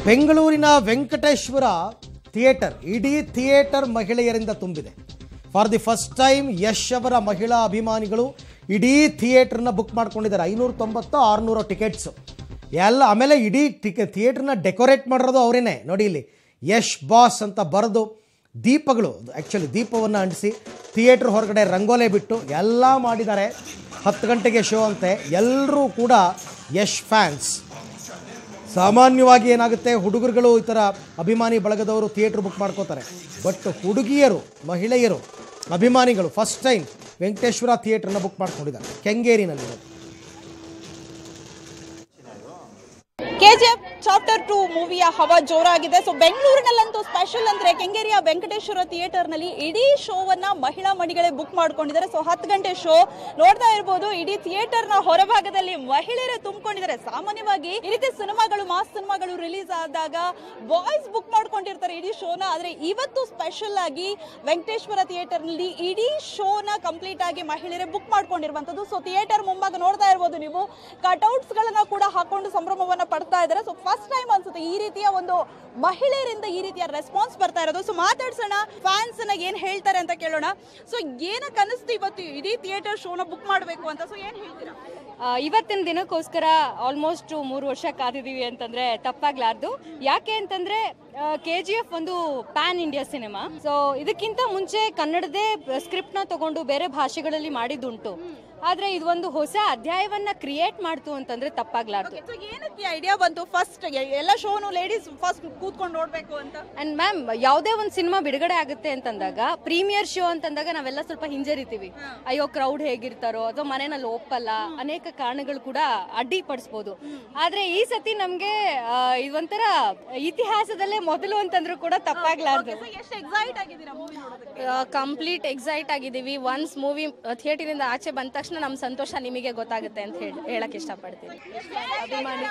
ಬೆಂಗಳೂರಿನ ವೆಂಕಟೇಶ್ವರ ಥಿಯೇಟರ್ ಇಡೀ ಥಿಯೇಟರ್ ಮಹಿಳೆಯರಿಂದ ತುಂಬಿದೆ. For the first time Yash ಅವರ ಮಹಿಳಾ ಅಭಿಮಾನಿಗಳು ಇಡೀ ಥಿಯೇಟರ್ನ ಬುಕ್ ಮಾಡ್ಕೊಂಡಿದ್ದಾರೆ. 590-600 ಟಿಕೆಟ್ಸ್ ಎಲ್ಲ. ಆಮೇಲೆ ಇಡೀ ಥಿಯೇಟರ್ನ ಡೆಕೋರೇಟ್ ಮಾಡಿರೋದು ಅವರೇನೆ. ನೋಡಿ ಇಲ್ಲಿ ಯಶ್ ಬಾಸ್ ಅಂತ ಬರೆದು ದೀಪಗಳು, ಆ್ಯಕ್ಚುಲಿ ದೀಪವನ್ನು ಅಂಟಿಸಿ ಥಿಯೇಟ್ರ್ ಹೊರಗಡೆ ರಂಗೋಲೆ ಬಿಟ್ಟು ಎಲ್ಲ ಮಾಡಿದ್ದಾರೆ. 10 ಗಂಟೆಗೆ ಶೋ ಅಂತೆ. ಎಲ್ಲರೂ ಕೂಡ ಯಶ್ ಫ್ಯಾನ್ಸ್. ಸಾಮಾನ್ಯವಾಗಿ ಏನಾಗುತ್ತೆ, ಹುಡುಗರುಗಳು ಈ ಥರ ಅಭಿಮಾನಿ ಬಳಗದವರು ಥಿಯೇಟ್ರ್ ಬುಕ್ ಮಾಡ್ಕೋತಾರೆ. ಬಟ್ ಹುಡುಗಿಯರು, ಮಹಿಳೆಯರು, ಅಭಿಮಾನಿಗಳು ಫಸ್ಟ್ ಟೈಮ್ ವೆಂಕಟೇಶ್ವರ ಥಿಯೇಟ್ರನ್ನ ಬುಕ್ ಮಾಡ್ಕೊಂಡಿದ್ದಾರೆ. ಕೆಂಗೇರಿನಲ್ಲಿರೋದು. KGF ಚಾಪ್ಟರ್ 2 ಮೂವಿಯ ಹವಾ ಜೋರಾಗಿದೆ. ಸೊ ಬೆಂಗಳೂರಿನಲ್ಲಂತೂ ಸ್ಪೆಷಲ್ ಅಂದ್ರೆ ಕೆಂಗೇರಿಯ ವೆಂಕಟೇಶ್ವರ ಥಿಯೇಟರ್ ನಲ್ಲಿ ಇಡೀ ಶೋವನ್ನ ಮಹಿಳಾ ಮಣಿಗಳೇ ಬುಕ್ ಮಾಡ್ಕೊಂಡಿದ್ದಾರೆ. ಸೊ 10 ಗಂಟೆ ಶೋ ನೋಡ್ತಾ ಇರಬಹುದು. ಇಡೀ ಥಿಯೇಟರ್ ನ ಹೊರಭಾಗದಲ್ಲಿ ಮಹಿಳೆಯರೇ ತುಂಬಿಕೊಂಡಿದ್ದಾರೆ. ಸಾಮಾನ್ಯವಾಗಿ ಈ ರೀತಿ ಸಿನಿಮಾಗಳು, ಮಾಸ್ ಸಿನಿಮಾಗಳು ರಿಲೀಸ್ ಆದಾಗ ಬಾಯ್ಸ್ ಬುಕ್ ಮಾಡ್ಕೊಂಡಿರ್ತಾರೆ ಇಡೀ ಶೋನ. ಆದ್ರೆ ಇವತ್ತು ಸ್ಪೆಷಲ್ ಆಗಿ ವೆಂಕಟೇಶ್ವರ ಥಿಯೇಟರ್ ನಲ್ಲಿ ಇಡೀ ಶೋನ ಕಂಪ್ಲೀಟ್ ಆಗಿ ಮಹಿಳೆಯರೇ ಬುಕ್ ಮಾಡ್ಕೊಂಡಿರುವಂತದ್ದು. ಸೊ ಥಿಯೇಟರ್ ಮುಂಭಾಗ ನೋಡ್ತಾ ಇರಬಹುದು ನೀವು, ಕಟ್ಔಟ್ಸ್ ಗಳನ್ನ ಕೂಡ ಹಾಕೊಂಡು ಸಂಭ್ರಮವನ್ನ ಪಡ್ತಾ ಇದ್ದಾರೆ. ಸೊ ಫಸ್ಟ್ ಟೈಮ್ ಅನ್ಸುತ್ತೆ ಈ ರೀತಿಯ ಒಂದು ಮಹಿಳೆಯರಿಂದ ಈ ರೀತಿಯ ರೆಸ್ಪಾನ್ಸ್ ಬರ್ತಾ ಇರೋದು. ಸೊ ಮಾತಾಡ್ಸೋಣ, ಫ್ಯಾನ್ಸ್ ಏನ್ ಹೇಳ್ತಾರೆ ಅಂತ ಕೇಳೋಣ. ಸೊ ಏನಕ್ಕೆ ಅನಿಸ್ತು ಇವತ್ತು ಇಡೀ ಥಿಯೇಟರ್ ಶೋನ ಬುಕ್ ಮಾಡಬೇಕು ಅಂತ? ಸೊ ಏನ್ ಹೇಳ್ತೀರಾ? ಇವತ್ತಿನ ದಿನಕ್ಕೋಸ್ಕರ ಆಲ್ಮೋಸ್ಟ್ 3 ವರ್ಷ ಕಾದಿದೀವಿ ಅಂತಂದ್ರೆ ತಪ್ಪಾಗ್ಲಾರ್ದು. ಯಾಕೆ ಅಂತಂದ್ರೆ KGF ಒಂದು ಪ್ಯಾನ್ ಇಂಡಿಯಾ ಸಿನಿಮಾ. ಸೊ ಇದಕ್ಕಿಂತ ಮುಂಚೆ ಕನ್ನಡದೇ ಸ್ಕ್ರಿಪ್ಟ್ ನ ತಗೊಂಡು ಬೇರೆ ಭಾಷೆಗಳಲ್ಲಿ ಮಾಡಿದ್ದುಂಟು. ಆದ್ರೆ ಇದು ಒಂದು ಹೊಸ ಅಧ್ಯಾಯವನ್ನ ಕ್ರಿಯೇಟ್ ಮಾಡ್ತು ಅಂತಂದ್ರೆ ತಪ್ಪಾಗ್ಲಾರ್ದು. ಏನಕ್ಕೆ ಐಡಿಯಾ ಬಂತು ಫಸ್ಟ್ ಎಲ್ಲ ಶೋನು ಲೇಡೀಸ್ ಫಸ್ಟ್ ಕೂತ್ಕೊಂಡು ನೋಡ್ಬೇಕು ಅಂತ? ಅಂಡ್ ಮ್ಯಾಮ್, ಯಾವುದೇ ಒಂದು ಸಿನಿಮಾ ಬಿಡುಗಡೆ ಆಗುತ್ತೆ ಅಂತಂದಾಗ, ಪ್ರೀಮಿಯರ್ ಶೋ ಅಂತಂದಾಗ ನಾವೆಲ್ಲ ಸ್ವಲ್ಪ ಹಿಂಜರಿತೀವಿ. ಅಯ್ಯೋ ಕ್ರೌಡ್ ಹೇಗಿರ್ತಾರೋ, ಅಥವಾ ಮನೆಯಲ್ಲಿ ಒಪ್ಪಲ್ಲ, ಅನೇಕ ಕಾರಣಗಳು ಕೂಡ ಅಡ್ಡಿಪಡಿಸಬಹುದು. ಆದ್ರೆ ಈ ಸತಿ ನಮ್ಗೆ ಇದೊಂಥರ ಇತಿಹಾಸದಲ್ಲೇ ಮೊದಲು ಅಂತಂದ್ರೂ ಕೂಡ ತಪ್ಪಾಗ್ಲಾರ್ದು. ಎಷ್ಟು ಎಕ್ಸೈಟ್ ಆಗಿದ್ದೀರಾ ಮೂವಿ ನೋಡೋದಕ್ಕೆ? ಕಂಪ್ಲೀಟ್ ಎಕ್ಸೈಟ್ ಆಗಿದ್ದೀವಿ. ಒನ್ಸ್ ಮೂವಿ ಥಿಯೇಟರ್ ಇಂದ ಆಚೆ ಬಂದ ತಕ್ಷಣ ನಮ್ಮ ಸಂತೋಷ ನಿಮಗೆ ಗೊತ್ತಾಗುತ್ತೆ ಅಂತ ಹೇಳಕ್ ಇಷ್ಟಪಡ್ತೀನಿ. ಅಭಿಮಾನಿ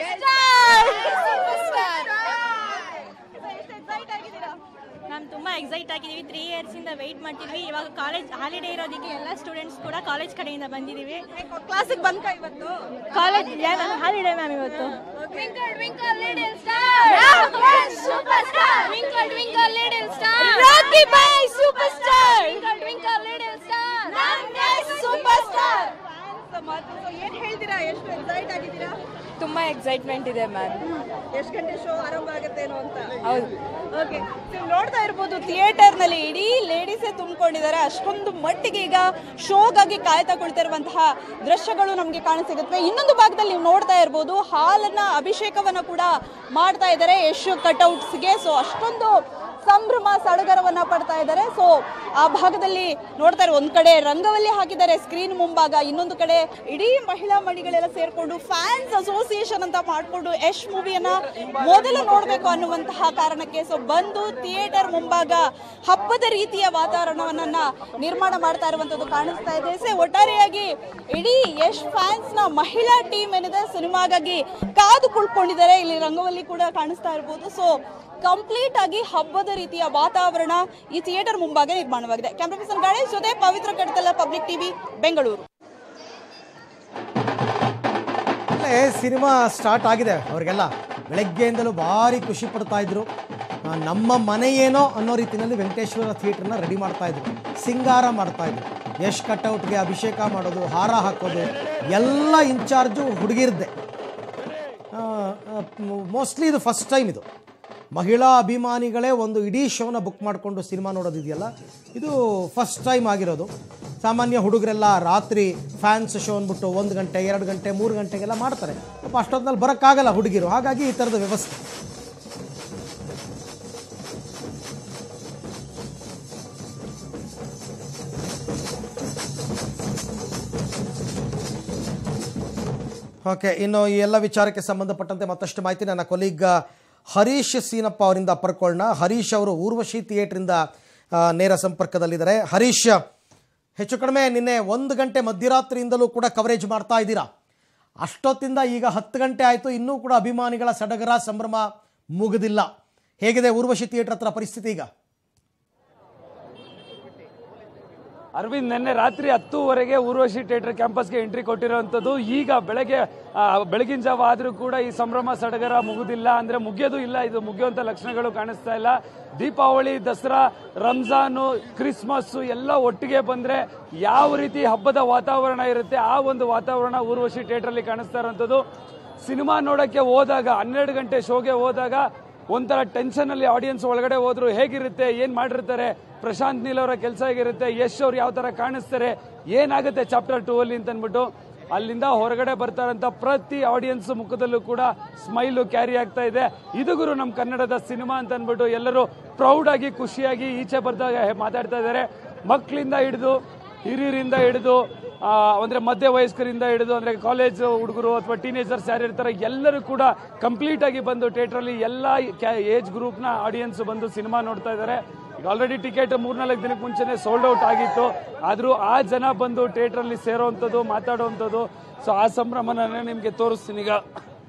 ಮ್ಯಾಮ್ ತುಂಬಾ ಎಕ್ಸೈಟ್ ಆಗಿದ್ದೀವಿ. 3 ಇಯರ್ಸ್ ಇಂದ ವೆಯ್ಟ್ ಮಾಡ್ತಿದ್ವಿ. ಇವಾಗ ಕಾಲೇಜ್ ಹಾಲಿಡೇ ಇರೋದಕ್ಕೆ ಎಲ್ಲ ಸ್ಟೂಡೆಂಟ್ಸ್ ಕೂಡ ಕಾಲೇಜ್ ಕಡೆಯಿಂದ ಬಂದಿದ್ದೀವಿ. ಕ್ಲಾಸಿಗೆ ಬಂದ್ಕ ಇವತ್ತು ಕಾಲೇಜ್ ಹಾಲಿಡೇ ಮ್ಯಾಮ್ ಇವತ್ತು. ಏನ್ ಹೇಳ್ತೀರಾ? ಎಷ್ಟು ಎಕ್ಸೈಟ್ ಆಗಿದ್ದೀರಾ? ತುಂಬಾ ಎಕ್ಸೈಟ್ಮೆಂಟ್ ಇದೆ ಮ್ಯಾಮ್. ಎಷ್ಟು ಗಂಟೆ ಶೋ ಆರಂಭ ಆಗುತ್ತೇನೋ ಅಂತ. ಹೌದು. ಓಕೆ, ನೋಡ್ತಾ ಇರ್ಬೋದು ಥಿಯೇಟರ್ ನಲ್ಲಿ ಇಡೀ ಲೇಡೀಸೇ ತುಂಬಿಕೊಂಡಿದ್ದಾರೆ. ಅಷ್ಟೊಂದು ಮಟ್ಟಿಗೆ ಈಗ ಶೋಗಾಗಿ ಕಾಯ್ತಾ ಕುಳಿತಿರುವಂತಹ ದೃಶ್ಯಗಳು ನಮಗೆ ಕಾಣಸಿಗುತ್ತೆ. ಇನ್ನೊಂದು ಭಾಗದಲ್ಲಿ ನೀವು ನೋಡ್ತಾ ಇರ್ಬೋದು, ಹಾಲನ್ನ ಅಭಿಷೇಕವನ್ನ ಕೂಡ ಮಾಡ್ತಾ ಇದ್ದಾರೆ ಯಶ್ ಕಟ್ಔಟ್ಸ್ಗೆ. ಸೊ ಅಷ್ಟೊಂದು ಸಂಭ್ರಮ ಸಡಗರವನ್ನ ಪಡ್ತಾ ಇದ್ದಾರೆ. ಸೊ ಆ ಭಾಗದಲ್ಲಿ ನೋಡ್ತಾ ಇರೋ, ಒಂದ್ ಕಡೆ ರಂಗವಲ್ಲಿ ಹಾಕಿದ್ದಾರೆ ಸ್ಕ್ರೀನ್ ಮುಂಭಾಗ, ಇನ್ನೊಂದು ಕಡೆ ಇಡೀ ಮಹಿಳಾ ಮಣಿಗಳೆಲ್ಲ ಸೇರ್ಕೊಂಡು ಫ್ಯಾನ್ಸ್ ಅಸೋಸಿಯೇಷನ್ ಅಂತ ಮಾಡ್ಕೊಂಡು ಯಶ್ ಮೂವಿಯನ್ನ ಮೊದಲು ನೋಡ್ಬೇಕು ಅನ್ನುವಂತಹ ಕಾರಣಕ್ಕೆ ಸೊ ಬಂದು ಥಿಯೇಟರ್ ಮುಂಭಾಗ ಹಬ್ಬದ ರೀತಿಯ ವಾತಾವರಣವನ್ನ ನಿರ್ಮಾಣ ಮಾಡ್ತಾ ಇರುವಂತದ್ದು ಕಾಣಿಸ್ತಾ ಇದೆ. ಸೊ ಒಟ್ಟಾರೆಯಾಗಿ ಇಡೀ ಯಶ್ ಫ್ಯಾನ್ಸ್ ನ ಮಹಿಳಾ ಟೀಮ್ ಏನಿದೆ ಸಿನಿಮಾಗಾಗಿ ಕಾದು ಕುಳ್ಕೊಂಡಿದ್ದಾರೆ. ಇಲ್ಲಿ ರಂಗವಲ್ಲಿ ಕೂಡ ಕಾಣಿಸ್ತಾ ಇರ್ಬೋದು. ಸೊ ಕಂಪ್ಲೀಟ್ ಆಗಿ ಹಬ್ಬದ ರೀತಿಯ ವಾತಾವರಣ ಈ ಥಿಯೇಟರ್ ಮುಂಭಾಗ ನಿರ್ಮಾಣವಾಗಿದೆ. ಕ್ಯಾಮ್ರಾ ಪರ್ಸನ್ ಗಣೇಶ್ ಜೊತೆ Pavithra Kadatala, public TV, Bengaluru. Cinema start ಆಗಿದೆ. ಅವರಿಗೆಲ್ಲ ಬೆಳಗ್ಗೆಯಿಂದಲೂ ಭಾರಿ ಖುಷಿ ಪಡ್ತಾ ಇದ್ರು. ನಮ್ಮ ಮನೆ ಏನೋ ಅನ್ನೋ ರೀತಿಯಲ್ಲಿ ವೆಂಕಟೇಶ್ವರ ಥಿಯೇಟ್ರನ್ನ ರೆಡಿ ಮಾಡ್ತಾ ಇದ್ರು, ಸಿಂಗಾರ ಮಾಡ್ತಾ ಇದ್ರು. ಯಶ್ ಕಟ್ಔಟ್ಗೆ ಅಭಿಷೇಕ ಮಾಡೋದು, ಹಾರ ಹಾಕೋದು ಎಲ್ಲ ಇನ್ಚಾರ್ಜು ಹುಡುಗಿರ್ದೆ. ಮೋಸ್ಟ್ಲಿ ಇದು ಫಸ್ಟ್ ಟೈಮ್. ಇದು ಮಹಿಳಾ ಅಭಿಮಾನಿಗಳೇ ಒಂದು ಇಡೀ ಶೋನ ಬುಕ್ ಮಾಡಿಕೊಂಡು ಸಿನಿಮಾ ನೋಡೋದಿದೆಯಲ್ಲ, ಇದು ಫಸ್ಟ್ ಟೈಮ್ ಆಗಿರೋದು. ಸಾಮಾನ್ಯ ಹುಡುಗರೆಲ್ಲ ರಾತ್ರಿ ಫ್ಯಾನ್ಸ್ ಶೋ ಅಂದ್ಬಿಟ್ಟು 1 ಗಂಟೆ 2 ಗಂಟೆ 3 ಗಂಟೆಗೆಲ್ಲ ಮಾಡ್ತಾರೆ. ಪಾಪ ಅಷ್ಟೊತ್ತಿನಲ್ಲಿ ಬರೋಕ್ಕಾಗಲ್ಲ ಹುಡುಗಿರು. ಹಾಗಾಗಿ ಈ ಥರದ ವ್ಯವಸ್ಥೆ. ಓಕೆ, ಇನ್ನು ಈ ಎಲ್ಲ ವಿಚಾರಕ್ಕೆ ಸಂಬಂಧಪಟ್ಟಂತೆ ಮತ್ತಷ್ಟು ಮಾಹಿತಿ ನನ್ನ ಕೊಲೀಗ್ ಹರೀಶ್ ಸೀನಪ್ಪ ಅವರಿಂದ ಪಡ್ಕೊಳ್ಳೋಣ. ಹರೀಶ್ ಅವರು ಊರ್ವಶಿ ಥಿಯೇಟ್ರಿಂದ ನೇರ ಸಂಪರ್ಕದಲ್ಲಿದ್ದಾರೆ. ಹರೀಶ್, ಹೆಚ್ಚು ಕಡಿಮೆ ನಿನ್ನೆ 1 ಗಂಟೆ ಮಧ್ಯರಾತ್ರಿಯಿಂದಲೂ ಕೂಡ ಕವರೇಜ್ ಮಾಡ್ತಾ ಇದ್ದೀರಾ. ಅಷ್ಟೊತ್ತಿಂದ ಈಗ 10 ಗಂಟೆ ಆಯಿತು, ಇನ್ನೂ ಕೂಡ ಅಭಿಮಾನಿಗಳ ಸಡಗರ ಸಂಭ್ರಮ ಮುಗಿದಿಲ್ಲ. ಹೇಗಿದೆ ಊರ್ವಶಿ ಥಿಯೇಟರ್ ಹತ್ರ ಪರಿಸ್ಥಿತಿ ಈಗ? ಅರವಿಂದ್ ನಿನ್ನೆ ರಾತ್ರಿ 10:30 ಊರ್ವಶಿ ಥಿಯೇಟರ್ ಕ್ಯಾಂಪಸ್ಗೆ ಎಂಟ್ರಿ ಕೊಟ್ಟಿರುವಂತದ್ದು. ಈಗ ಬೆಳಗಿನ ಜಾವ ಆದ್ರೂ ಕೂಡ ಈ ಸಂಭ್ರಮ ಸಡಗರ ಮುಗುದಿಲ್ಲ, ಅಂದ್ರೆ ಮುಗಿಯೋದು ಇಲ್ಲ, ಇದು ಮುಗಿಯುವಂತ ಲಕ್ಷಣಗಳು ಕಾಣಿಸ್ತಾ ಇಲ್ಲ. ದೀಪಾವಳಿ, ದಸರಾ, ರಂಜಾನು, ಕ್ರಿಸ್ಮಸ್ ಎಲ್ಲ ಒಟ್ಟಿಗೆ ಬಂದ್ರೆ ಯಾವ ರೀತಿ ಹಬ್ಬದ ವಾತಾವರಣ ಇರುತ್ತೆ ಆ ಒಂದು ವಾತಾವರಣ ಊರ್ವಶಿ ಥಿಯೇಟರ್ ಅಲ್ಲಿ ಕಾಣಿಸ್ತಾ ಇರುವಂತದ್ದು. ಸಿನಿಮಾ ನೋಡಕ್ಕೆ ಹೋದಾಗ 12 ಗಂಟೆ ಶೋಗೆ ಹೋದಾಗ ಒಂಥರ ಟೆನ್ಷನ್ ಅಲ್ಲಿ ಆಡಿಯನ್ಸ್ ಒಳಗಡೆ ಹೋದ್ರು ಹೇಗಿರುತ್ತೆ, ಏನ್ ಮಾಡಿರ್ತಾರೆ, ಪ್ರಶಾಂತ್ ನೀಲ್ ಅವರ ಕೆಲಸ ಹೇಗಿರುತ್ತೆ, ಯಶ್ ಅವ್ರು ಯಾವ ತರ ಕಾಣಿಸ್ತಾರೆ, ಏನಾಗುತ್ತೆ ಚಾಪ್ಟರ್ 2 ಅಲ್ಲಿ ಅಂತ ಅಂದ್ಬಿಟ್ಟು ಅಲ್ಲಿಂದ ಹೊರಗಡೆ ಬರ್ತಾರಂತ ಪ್ರತಿ ಆಡಿಯನ್ಸ್ ಮುಖದಲ್ಲೂ ಕೂಡ ಸ್ಮೈಲು ಕ್ಯಾರಿ ಆಗ್ತಾ ಇದೆ. ಇದು ಗುರು ನಮ್ಮ ಕನ್ನಡದ ಸಿನಿಮಾ ಅಂತ ಅಂದ್ಬಿಟ್ಟು ಎಲ್ಲರೂ ಪ್ರೌಡ್ ಆಗಿ ಖುಷಿಯಾಗಿ ಈಚೆ ಬರ್ದಾಗ ಮಾತಾಡ್ತಾ ಇದ್ದಾರೆ. ಮಕ್ಕಳಿಂದ ಹಿಡಿದು ಹಿರಿಯರಿಂದ ಹಿಡಿದು ಅಂದ್ರೆ ಮಧ್ಯ ವಯಸ್ಕರಿಂದ ಹಿಡಿದು ಅಂದ್ರೆ ಕಾಲೇಜ್ ಹುಡುಗರು ಅಥವಾ ಟೀನೇಜರ್ಸ್ ಯಾರು ಇರ್ತಾರೆ ಎಲ್ಲರೂ ಕೂಡ ಕಂಪ್ಲೀಟ್ ಆಗಿ ಬಂದು ಥಿಯೇಟರ್ ಅಲ್ಲಿ ಎಲ್ಲ ಏಜ್ ಗ್ರೂಪ್ ನ ಆಡಿಯನ್ಸ್ ಬಂದು ಸಿನಿಮಾ ನೋಡ್ತಾ ಇದ್ದಾರೆ. ಈಗ ಆಲ್ರೆಡಿ ಟಿಕೆಟ್ 3-4 ದಿನಕ್ಕೆ ಮುಂಚೆನೆ ಸೋಲ್ಡ್ ಔಟ್ ಆಗಿತ್ತು, ಆದ್ರೂ ಆ ಜನ ಬಂದು ಥಿಯೇಟರ್ ಅಲ್ಲಿ ಸೇರೋವಂಥದ್ದು, ಮಾತಾಡುವಂಥದ್ದು. ಸೊ ಆ ಸಂಭ್ರಮನ ನಿಮ್ಗೆ ತೋರಿಸ್ತೀನಿ. ಈಗ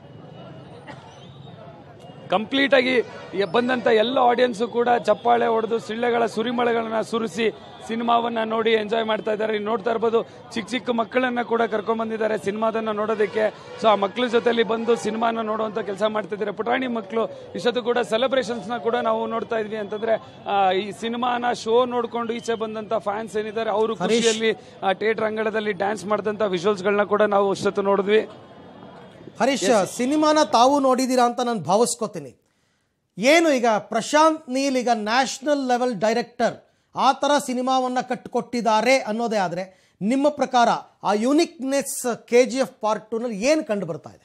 ಕಂಪ್ಲೀಟ್ ಆಗಿ ಬಂದಂತ ಎಲ್ಲ ಆಡಿಯನ್ಸ್ ಕೂಡ ಚಪ್ಪಾಳೆ ಹೊಡೆದು ಸಿಳ್ಳೆಗಳ ಸುರಿಮಳೆಗಳನ್ನ ಸುರಿಸಿ ಸಿನಿಮಾವನ್ನ ನೋಡಿ ಎಂಜಾಯ್ ಮಾಡ್ತಾ ಇದ್ದಾರೆ. ನೋಡ್ತಾ ಇರ್ಬೋದು ಚಿಕ್ಕ ಚಿಕ್ಕ ಮಕ್ಕಳನ್ನ ಕೂಡ ಕರ್ಕೊಂಡ್ ಬಂದಿದ್ದಾರೆ ಸಿನಿಮಾದನ್ನ ನೋಡೋದಕ್ಕೆ. ಸೊ ಆ ಮಕ್ಕಳ ಜೊತೆಲಿ ಬಂದು ಸಿನಿಮಾನ ನೋಡುವಂತ ಕೆಲಸ ಮಾಡ್ತಾ ಇದ್ದಾರೆ. ಪುಟಾಣಿ ಮಕ್ಕಳು ಇಷ್ಟೊತ್ತು ಕೂಡ ಸೆಲೆಬ್ರೇಷನ್ಸ್ ನ ಕೂಡ ನಾವು ನೋಡ್ತಾ ಇದ್ವಿ. ಅಂತಂದ್ರೆ ಈ ಸಿನಿಮಾನ ಶೋ ನೋಡ್ಕೊಂಡು ಈಚೆ ಬಂದಂತ ಫ್ಯಾನ್ಸ್ ಏನಿದ್ದಾರೆ ಅವರು ಖುಷಿಯಲ್ಲಿ ಥಿಯೇಟರ್ ಅಂಗಳದಲ್ಲಿ ಡ್ಯಾನ್ಸ್ ಮಾಡಿದಂತ ವಿಜುವಲ್ಸ್ ಗಳನ್ನ ಕೂಡ ನಾವು ಇಷ್ಟೊತ್ತು ನೋಡಿದ್ವಿ. ಹರೀಶ್, ಸಿನಿಮಾನ ತಾವು ನೋಡಿದೀರಾ ಅಂತ ನಾನು ಭಾವಿಸ್ಕೋತೀನಿ. ಏನು ಈಗ ಪ್ರಶಾಂತ್ ನೀಲ್ ಈಗ ನ್ಯಾಷನಲ್ ಲೆವೆಲ್ ಡೈರೆಕ್ಟರ್ ಆ ಥರ ಸಿನಿಮಾವನ್ನು ಕಟ್ಟಿಕೊಟ್ಟಿದ್ದಾರೆ ಅನ್ನೋದೇ ಆದರೆ ನಿಮ್ಮ ಪ್ರಕಾರ ಆ ಯುನಿಕ್ನೆಸ್ KGF Part 2 ನಲ್ಲಿ ಏನು ಕಂಡು ಬರ್ತಾ ಇದೆ?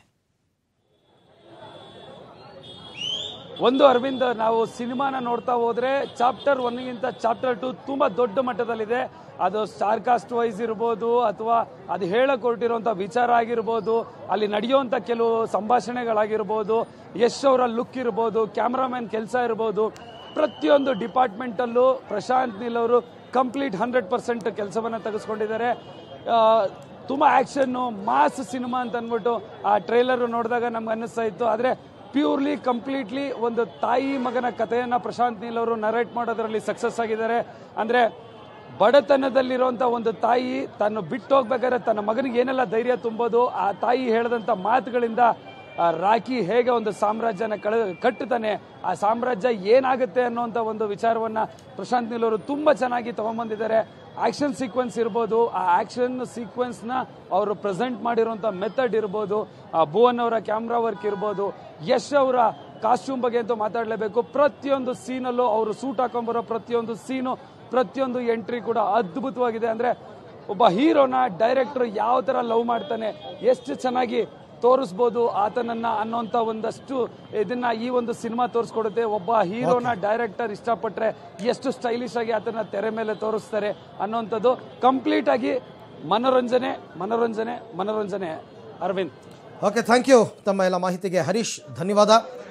ಒಂದು ಅರವಿಂದ್, ನಾವು ಸಿನಿಮಾನ ನೋಡ್ತಾ ಹೋದ್ರೆ ಚಾಪ್ಟರ್ 1 ಗಿಂತ ಚಾಪ್ಟರ್ 2 ತುಂಬಾ ದೊಡ್ಡ ಮಟ್ಟದಲ್ಲಿದೆ. ಅದು ಸ್ಟಾರ್ ಕಾಸ್ಟ್ ವೈಸ್ ಇರ್ಬೋದು ಅಥವಾ ಅದು ಹೇಳಕ್ ಹೊರಟಿರುವಂತ ವಿಚಾರ ಆಗಿರ್ಬೋದು, ಅಲ್ಲಿ ನಡೆಯುವಂತ ಕೆಲವು ಸಂಭಾಷಣೆಗಳಾಗಿರ್ಬೋದು, ಯಶ್ ಅವರ ಲುಕ್ ಇರ್ಬೋದು, ಕ್ಯಾಮ್ರಾಮನ್ ಕೆಲಸ ಇರ್ಬೋದು, ಪ್ರತಿಯೊಂದು ಡಿಪಾರ್ಟ್ಮೆಂಟ್ ಅಲ್ಲೂ ಪ್ರಶಾಂತ್ ನೀಲ್ ಅವರು ಕಂಪ್ಲೀಟ್ 100% ಕೆಲಸವನ್ನ ತೆಗೆಸ್ಕೊಂಡಿದ್ದಾರೆ. ತುಂಬಾ ಆಕ್ಷನ್ ಮಾಸ್ ಸಿನಿಮಾ ಅಂತ ಅಂದ್ಬಿಟ್ಟು ಆ ಟ್ರೈಲರ್ ನೋಡಿದಾಗ ನಮ್ಗೆ ಅನ್ನಿಸ್ತಾ ಇತ್ತು. ಆದ್ರೆ ಪ್ಯೂರ್ಲಿ ಕಂಪ್ಲೀಟ್ಲಿ ಒಂದು ತಾಯಿ ಮಗನ ಕಥೆಯನ್ನ ಪ್ರಶಾಂತ್ ನೀಲ್ ಅವರು ನರೇಟ್ ಮಾಡೋದ್ರಲ್ಲಿ ಸಕ್ಸಸ್ ಆಗಿದ್ದಾರೆ. ಅಂದ್ರೆ ಬಡತನದಲ್ಲಿರುವಂತ ಒಂದು ತಾಯಿ ತನ್ನ ಬಿಟ್ಟು ಹೋಗ್ಬೇಕಾದ್ರೆ ತನ್ನ ಮಗನಿಗೆ ಏನೆಲ್ಲ ಧೈರ್ಯ ತುಂಬೋದು, ಆ ತಾಯಿ ಹೇಳಿದಂತ ಮಾತುಗಳಿಂದ ರಾಕಿ ಹೇಗೆ ಒಂದು ಸಾಮ್ರಾಜ್ಯನ ಕಟ್ಟುತ್ತಾನೆ, ಆ ಸಾಮ್ರಾಜ್ಯ ಏನಾಗುತ್ತೆ ಅನ್ನೋಂಥ ಒಂದು ವಿಚಾರವನ್ನ ಪ್ರಶಾಂತ್ ನೀಲ್ ಅವರು ತುಂಬಾ ಚೆನ್ನಾಗಿ ತಗೊಂಡ್ಬಂದಿದ್ದಾರೆ. ಆಕ್ಷನ್ ಸೀಕ್ವೆನ್ಸ್ ಇರ್ಬೋದು, ಆ ಆಕ್ಷನ್ ಸೀಕ್ವೆನ್ಸ್ ನ ಅವರು ಪ್ರೆಸೆಂಟ್ ಮಾಡಿರುವಂತ ಮೆಥಡ್ ಇರ್ಬೋದು, ಭುವನ್ ಅವರ ಕ್ಯಾಮ್ರಾ ವರ್ಕ್ ಇರ್ಬೋದು, ಯಶ್ ಅವರ ಕಾಸ್ಟ್ಯೂಮ್ ಬಗ್ಗೆ ಅಂತೂ ಮಾತಾಡಲೇಬೇಕು. ಪ್ರತಿಯೊಂದು ಸೀನಲ್ಲೂ ಅವರು ಸೂಟ್ ಹಾಕೊಂಡ್ಬರೋ ಪ್ರತಿಯೊಂದು ಸೀನು, ಪ್ರತಿಯೊಂದು ಎಂಟ್ರಿ ಕೂಡ ಅದ್ಭುತವಾಗಿದೆ. ಅಂದ್ರೆ ಒಬ್ಬ ಹೀರೋನ ಡೈರೆಕ್ಟರ್ ಯಾವ ತರ ಲವ್ ಮಾಡ್ತಾನೆ, ಎಷ್ಟು ಚೆನ್ನಾಗಿ ತೋರಿಸ್ಬೋದು ಆತನನ್ನ ಅನ್ನೋಂಥ ಒಂದಷ್ಟು ಇದನ್ನ ಈ ಒಂದು ಸಿನಿಮಾ ತೋರಿಸ್ಕೊಡುತ್ತೆ. ಒಬ್ಬ ಹೀರೋನ ಡೈರೆಕ್ಟರ್ ಇಷ್ಟಪಟ್ರೆ ಎಷ್ಟು ಸ್ಟೈಲಿಶ್ ಆಗಿ ಆತನ ತೆರೆ ಮೇಲೆ ತೋರಿಸ್ತಾರೆ ಅನ್ನೋಂಥದ್ದು ಕಂಪ್ಲೀಟ್ ಆಗಿ ಮನೋರಂಜನೆ ಮನೋರಂಜನೆ ಮನೋರಂಜನೆ. ಅರವಿಂದ್, ಓಕೆ, ಥ್ಯಾಂಕ್ ಯು ತಮ್ಮ ಎಲ್ಲ ಮಾಹಿತಿಗೆ. ಹರೀಶ್, ಧನ್ಯವಾದ.